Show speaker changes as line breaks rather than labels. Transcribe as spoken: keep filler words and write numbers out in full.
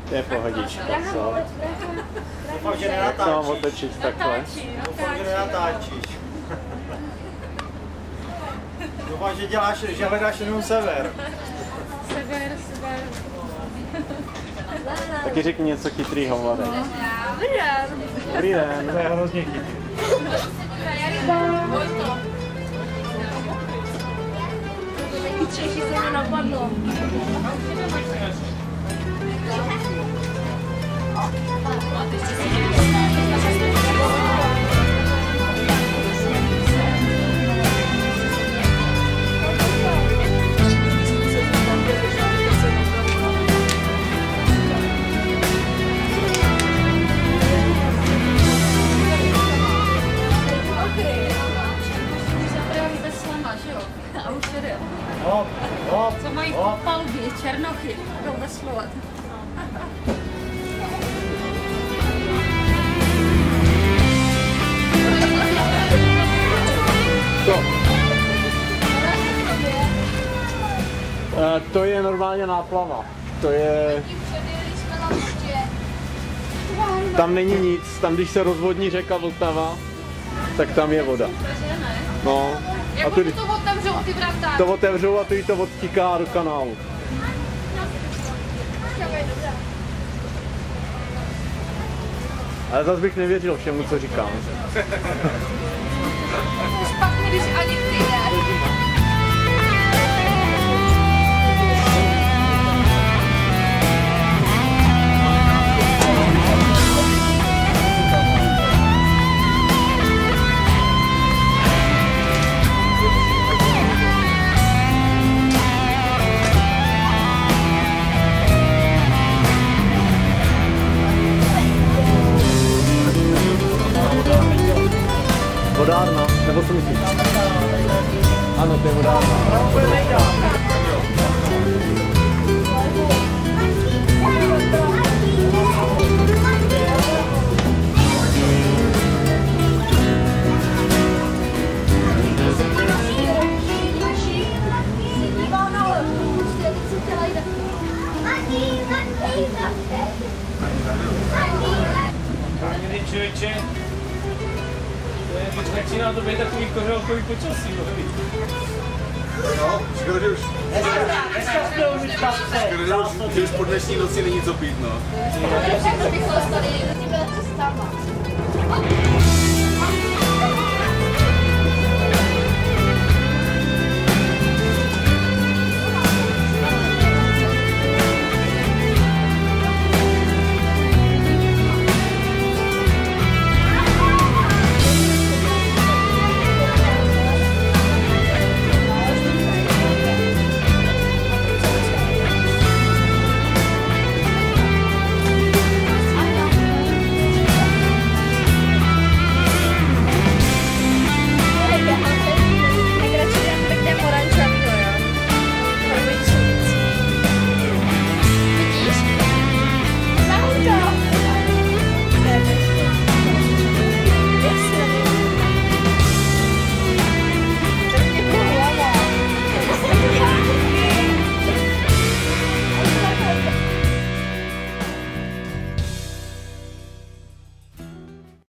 Je pohodička, co?
Doufám, že nenatáčíš.
No, otočit takhle.
Doufám, že nenatáčíš. Doufám, že děláš, že hledáš jenom sever.
Sever, sever.
Taky řekni něco chytrýho, Mladé.
Dobrý den.
Dobrý den.
To je hrozně chytrý.
To nejchytřejší se mi napadlo.
Hop, hop,
Co mají
hop.
po palbě, černochy, jdou veslovat.
To. Uh, to je normálně náplava. To je... Tam není nic, tam když se rozvodní řeka Vltava, tak tam je voda. No.
Jak
A tu,
to otevřou ty vrata?
to otevřou a tu to odtíká do kanálu. Ale zase bych nevěřil všemu, co říkám.
Špatně, když ani ty ne.
Vodárna, nebo co myslíš? Ano, to je vodárna.
Člověče, začíná to být takový kořelkový počasí,
No, skoro, že už... Skoro, že už po dnešní noci není co pít, no.
Všechno bych to stali, tady byla cestama.